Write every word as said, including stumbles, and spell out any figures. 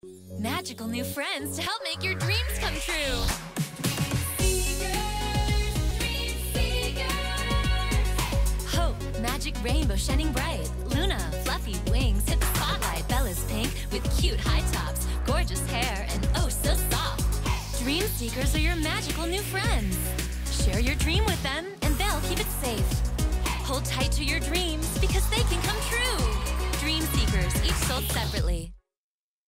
Magical new friends to help make your dreams come true. Hope, magic rainbow shining bright. Luna, fluffy wings, hit the spotlight. Bella's pink with cute high tops, gorgeous hair, and oh so soft. Dreamseekers are your magical new friends. Share your dream with them and they'll keep it safe. Hold tight to your dreams because they can come true. Dreamseekers, each sold separately.